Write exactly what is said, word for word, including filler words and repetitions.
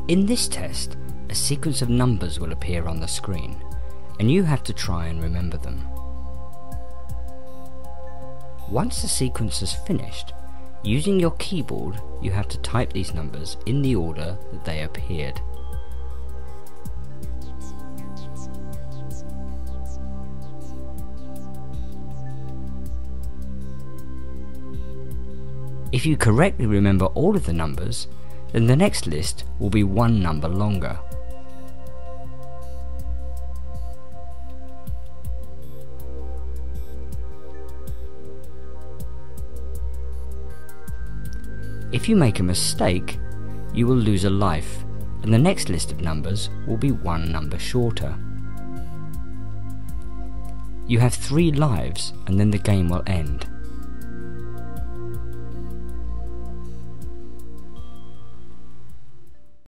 In this test, a sequence of numbers will appear on the screen, and you have to try and remember them. Once the sequence is finished, using your keyboard, you have to type these numbers in the order that they appeared. If you correctly remember all of the numbers, then the next list will be one number longer. If you make a mistake, you will lose a life, and the next list of numbers will be one number shorter. You have three lives, and then the game will end.